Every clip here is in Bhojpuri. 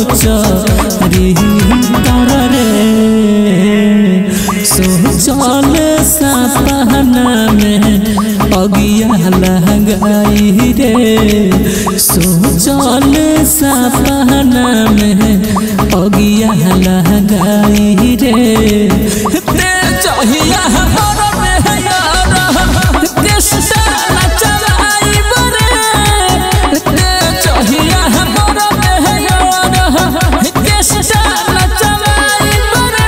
चरी तर रे सोचल सपना में अगिया लगाई रे सोचल सपना में अगिया लगाई रे ते चाहिए हमारा में यार कृष्णा नचवाई बरे ते चाहिए हमारा में यार कृष्णा नचवाई बरे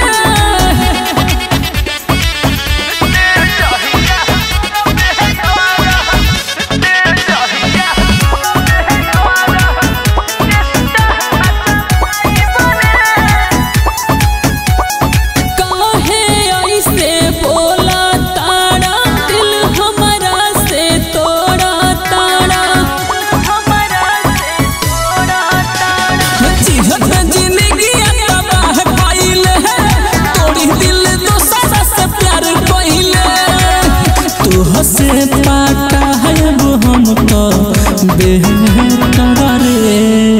से पाटा है वो हम तो बेहतर रे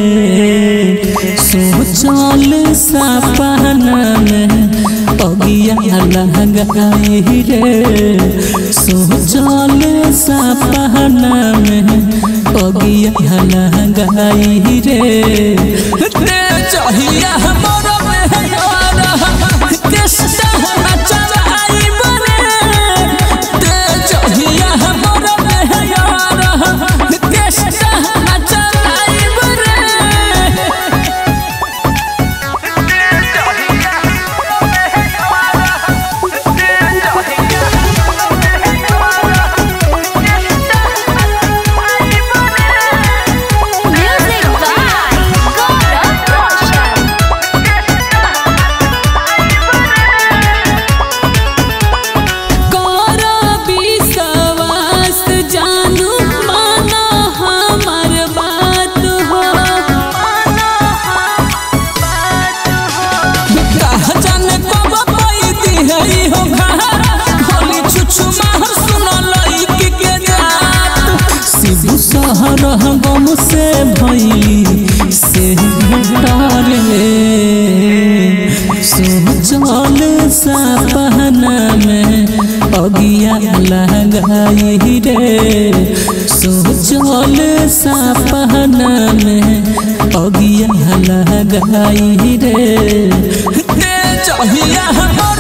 सोचल सपना में अगिया लगाई रे सोचल सपना में अगिया लगाई रे चाहिए हमारा में कृष्णा नचवाई बने गम से भैली से डरे सोचल सपना में अगिया लगाई रे सोचल सपना में अगिया लगाई रे चाहिए